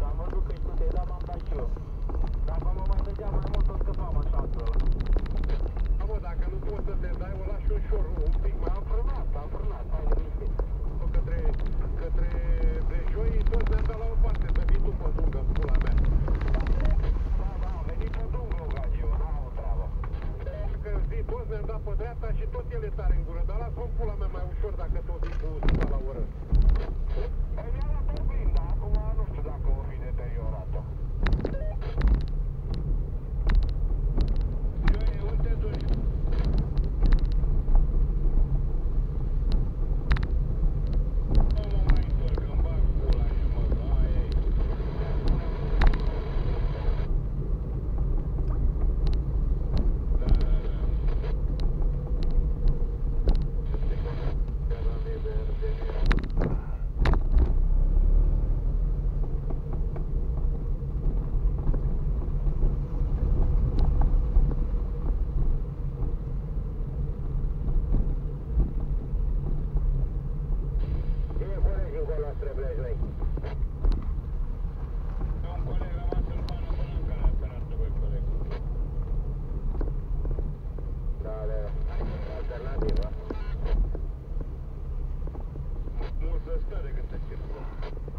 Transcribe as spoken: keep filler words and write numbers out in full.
am văzut că-i tu te-ai dat, m-am dat și eu. Dacă mă mai dădea mai mult, o scăpam așa că... Da, mă, dacă nu poți să te dai, o lași ușor, un pic mai... Am frânat, am frânat, hai liniștit. Către, către Brejoi, toți ne-am dat la o parte, să vii tu pe dungă, pula mea. Da, da, am venit pe dungă, Gagiu, n-am o treabă. Că zi, toți ne-am dat pe dreapta și tot ele tare în gură, dar lasă-o pula mea mai ușor dacă tot vii cu suta la oră. Păi mi-a luat oglinda, acum nu știu dacă o fi deteriorată. Joie, unde te duci? Nu mă mai întorc, îmi bag pula aia, mă, aia e. Da, da, da. Cine corect încolo spre Brejoi? E un coleg rămas în pană până în care a sperat după coleg. Da, da, alternativă. Mult să stă decât să circulă.